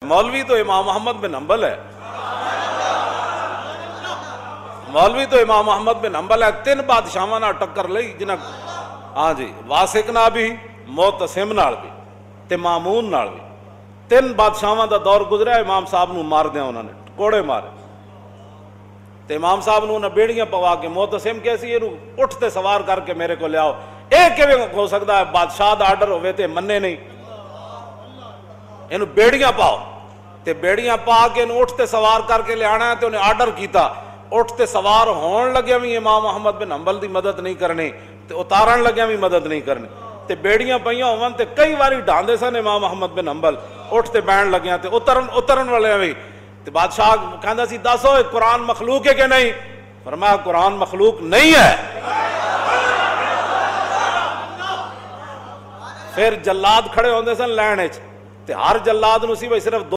مولوی تو امام محمد بن حنبل ہے، مولوی تو امام محمد بن حنبل ہے، 3 بادشاہاں نال ٹکر لئی جنہاں، ہاں جی، واسق نال بھی، معتصم نال بھی تے مامون نال بھی، 3 بادشاہاں دا دور گزریا، امام صاحب نو مار دیا انہوں نے، کوڑے مارے تے امام صاحب نو بیڑیاں پوا کے، معتصم کیسی یہ اٹھ تے سوار کر کے میرے کو لیاؤ، ایک کیویں ہو سکتا ہے بادشاہ دا آرڈر ہوئے تے منے نہیں، انہوں بیڑیاں پاؤ تے بیڑیاں پا کے انہوں اٹھ تے سوار کر کے لے آنا ہے تے انہیں آرڈر کیتا، اٹھ تے سوار ہون لگے بھی امام محمد بن حنبل دی مدد نہیں کرنی تے اتارن لگے بھی مدد نہیں کرنی تے بیڑیاں پئیاں ہون تے کئی واری ڈھاندے سن امام محمد بن حنبل، اٹھ تے بین لگیاں تے اترن والے بھی تے بادشاہ کہندا سی دسو قرآن مخلوق ہے کہ نہیں؟ فرمایا قرآن مخلوق نہیں ہے۔ پھر جلاد کھڑے ہوندے سن لین وچ تے ہر جلاد نو سی بھئی صرف